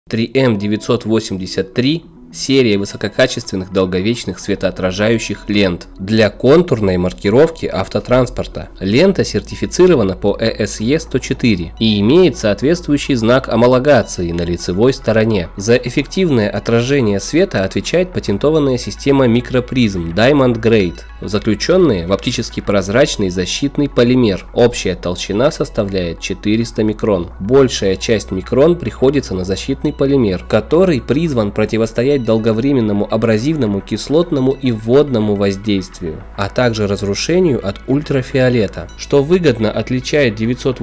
3M983 – серия высококачественных долговечных светоотражающих лент для контурной маркировки автотранспорта. Лента сертифицирована по ESE 104 и имеет соответствующий знак гомологации на лицевой стороне. За эффективное отражение света отвечает патентованная система микропризм Diamond Grade, заключенная в оптически прозрачный защитный полимер. Общая толщина составляет 400 микрон. Большая часть микрон приходится на защитный полимер, который призван противостоять долговременному абразивному, кислотному и водному воздействию, а также разрушению от ультрафиолета, что выгодно отличает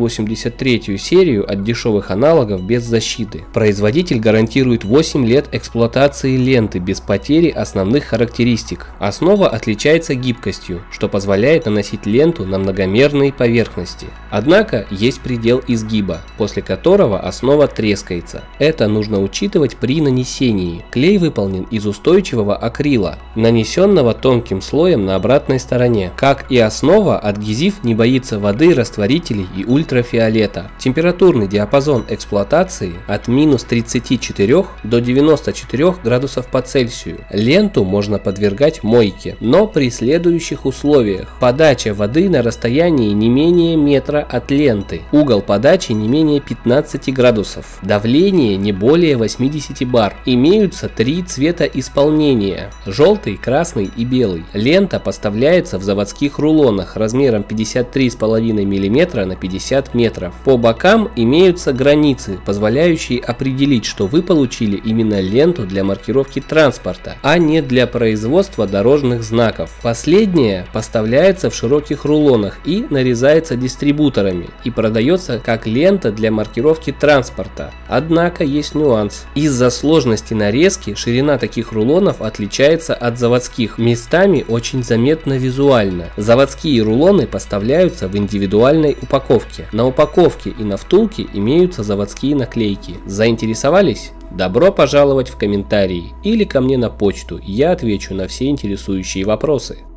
983 серию от дешевых аналогов без защиты. Производитель гарантирует 8 лет эксплуатации ленты без потери основных характеристик. Основа отличается гибкостью, что позволяет наносить ленту на многомерные поверхности. Однако есть предел изгиба, после которого основа трескается. Это нужно учитывать при нанесении. Клей выполнен из устойчивого акрила, нанесенного тонким слоем на обратной стороне. Как и основа, адгезив не боится воды, растворителей и ультрафиолета. Температурный диапазон эксплуатации от минус 34 до 94 градусов по Цельсию. Ленту можно подвергать мойке, но при следующих условиях: подача воды на расстоянии не менее метра от ленты, угол подачи не менее 15 градусов, давление не более 80 бар. Имеются три цвета исполнения: желтый, красный и белый. Лента поставляется в заводских рулонах размером 53,5 мм на 50 метров. По бокам имеются границы, позволяющие определить, что вы получили именно ленту для маркировки транспорта, а не для производства дорожных знаков. Последняя поставляется в широких рулонах и нарезается дистрибуторами и продается как лента для маркировки транспорта. Однако есть нюанс. Из-за сложности нарезки ширина таких рулонов отличается от заводских, местами очень заметно визуально. Заводские рулоны поставляются в индивидуальной упаковке. На упаковке и на втулке имеются заводские наклейки. Заинтересовались? Добро пожаловать в комментарии или ко мне на почту, я отвечу на все интересующие вопросы.